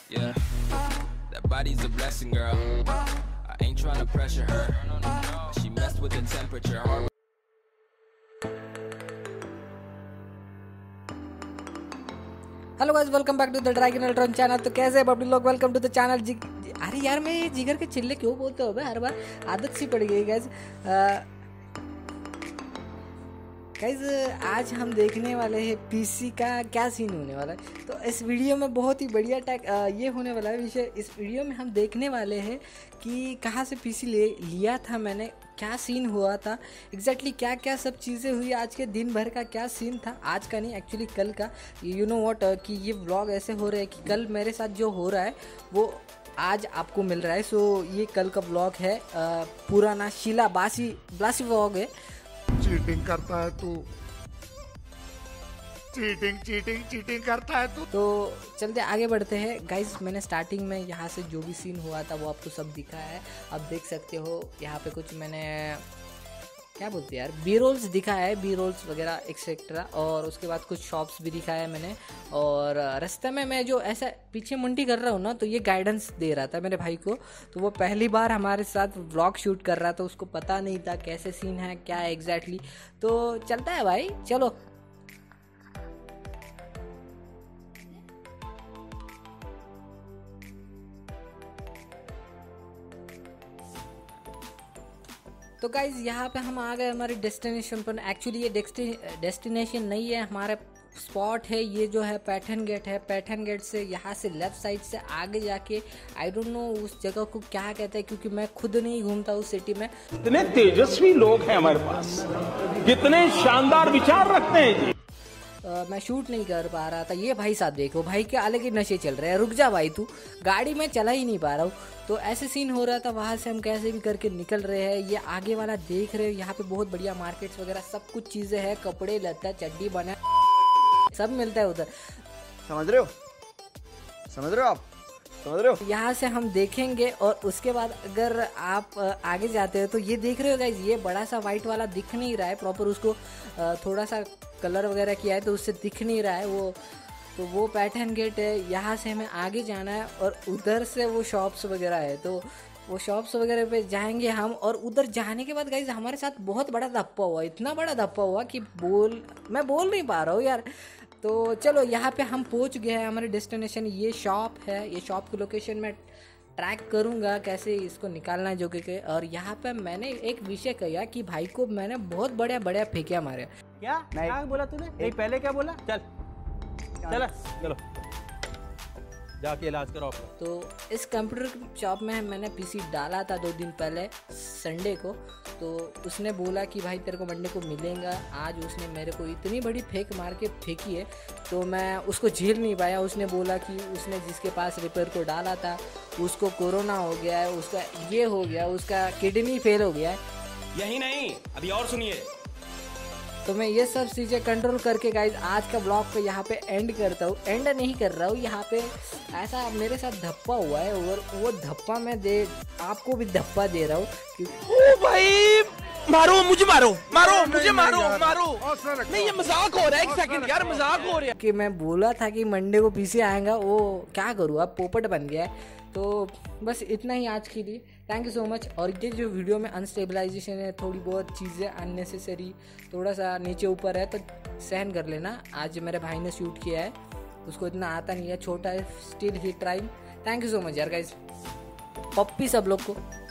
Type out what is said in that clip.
Yeah, that body's a blessing, girl. I ain't trying to pressure her. She messed with the temperature. Hard. Hello guys, welcome back to the Dragon Ultron channel. तो कैसे हैं public लोग, welcome to the channel. अरे यार, मैं ये जिगर के चिल्ले क्यों बोलते हो हर बार, आदत सी पड़ गई गाइस। गाइस आज हम देखने वाले हैं पीसी का क्या सीन होने वाला है। तो इस वीडियो में बहुत ही बढ़िया ये होने वाला है विषय। इस वीडियो में हम देखने वाले हैं कि कहाँ से पीसी लिया था मैंने, क्या सीन हुआ था एग्जैक्टली, क्या क्या सब चीज़ें हुई, आज के दिन भर का क्या सीन था, आज का नहीं एक्चुअली कल का। यू नो व्हाट कि ये व्लॉग ऐसे हो रहा है कि कल मेरे साथ जो हो रहा है वो आज आपको मिल रहा है। सो ये कल का व्लॉग है, पुराना शीला बासी व्लॉग है। चीटिंग करता है तू, चीटिंग करता है तू। तो चलते आगे बढ़ते हैं गाइज। मैंने स्टार्टिंग में यहाँ से जो भी सीन हुआ था वो आपको सब दिखा है, आप देख सकते हो। यहाँ पे कुछ मैंने क्या बोलते हैं यार, बी रोल्स दिखाया है, बी रोल्स वगैरह एक्सेट्रा। और उसके बाद कुछ शॉप्स भी दिखाया है मैंने। और रास्ते में मैं जो ऐसा पीछे मुंडी कर रहा हूँ ना, तो ये गाइडेंस दे रहा था मेरे भाई को। तो वो पहली बार हमारे साथ व्लॉग शूट कर रहा था, उसको पता नहीं था कैसे सीन है क्या है एग्जैक्टली। तो चलता है भाई, चलो। तो गाइज यहाँ पे हम आ गए हमारे डेस्टिनेशन पर। एक्चुअली ये डेस्टिनेशन नहीं है, हमारा स्पॉट है। ये जो है पैटर्न गेट है। पैटर्न गेट से यहाँ से लेफ्ट साइड से आगे जाके आई डोंट नो उस जगह को क्या कहते हैं, क्योंकि मैं खुद नहीं घूमता उस सिटी में। कितने तेजस्वी लोग हैं हमारे पास, कितने शानदार विचार रखते हैं जी। मैं शूट नहीं कर पा रहा था। ये भाई साहब देखो, भाई के अलग ही नशे चल रहे हैं। रुक जा भाई, तू गाड़ी में चला ही नहीं पा रहा हूँ। तो ऐसे सीन हो रहा था। वहाँ से हम कैसे भी करके निकल रहे हैं। ये आगे वाला देख रहे हो, यहाँ पे बहुत बढ़िया मार्केट्स वगैरह सब कुछ चीज़ें हैं, कपड़े लत्ता चड्डी बना सब मिलता है उधर। समझ रहे हो आप समझ रहे हो। यहाँ से हम देखेंगे और उसके बाद अगर आप आगे जाते हो तो ये देख रहे हो गाइज, ये बड़ा सा वाइट वाला दिख नहीं रहा है प्रॉपर, उसको थोड़ा सा कलर वगैरह किया है तो उससे दिख नहीं रहा है वो। तो वो पैटर्न गेट है। यहाँ से हमें आगे जाना है और उधर से वो शॉप्स वगैरह है। तो वो शॉप्स वगैरह पे जाएंगे हम। और उधर जाने के बाद गाइज हमारे साथ बहुत बड़ा धप्पा हुआ, इतना बड़ा धप्पा हुआ कि मैं बोल नहीं पा रहा हूँ यार। तो चलो यहाँ पे हम पहुँच गए हैं हमारे डेस्टिनेशन। ये शॉप है, ये शॉप की लोकेशन मैं ट्रैक करूँगा कैसे इसको निकालना है जो कि। और यहाँ पे मैंने एक विषय कहा कि भाई को मैंने बहुत बढ़िया फेंकिया मारे। क्या बोला तूने? नहीं पहले क्या बोला? चलो जाके इलाज करो अपना। तो इस कंप्यूटर शॉप में मैंने पीसी डाला था 2 दिन पहले संडे को। तो उसने बोला कि भाई तेरे को मंडे को मिलेगा। आज उसने मेरे को इतनी बड़ी फेंक मार के फेंकी है तो मैं उसको झेल नहीं पाया। उसने बोला कि उसने जिसके पास रिपेयर को डाला था उसको कोरोना हो गया है, उसका ये हो गया, उसका किडनी फेल हो गया है। यही नहीं, अभी और सुनिए। तो मैं ये सब चीज़ें कंट्रोल करके गाइज आज का ब्लॉग पे यहाँ पे एंड करता हूँ। एंड नहीं कर रहा हूँ, यहाँ पे ऐसा मेरे साथ धप्पा हुआ है और वो धप्पा मैं आपको भी धप्पा दे रहा हूँ। ओ भाई, मारो मुझे, मारो नहीं, ये मजाक हो रहा है। एक सेकंड यार, मजाक हो रहा है कि मैं बोला था कि मंडे को पीसी आएगा, वो क्या करूँ अब पोपट बन गया है। तो बस इतना ही आज के लिए, थैंक यू सो मच। और ये जो वीडियो में अनस्टेबलाइजेशन है, थोड़ी बहुत चीज़ें अननेसेसरी, थोड़ा सा नीचे ऊपर है तो सहन कर लेना। आज मेरे भाई ने शूट किया है, उसको इतना आता नहीं है, छोटा है, स्टिल ही trying. Thank you so much यार गाइज, पप्पी सब लोग को।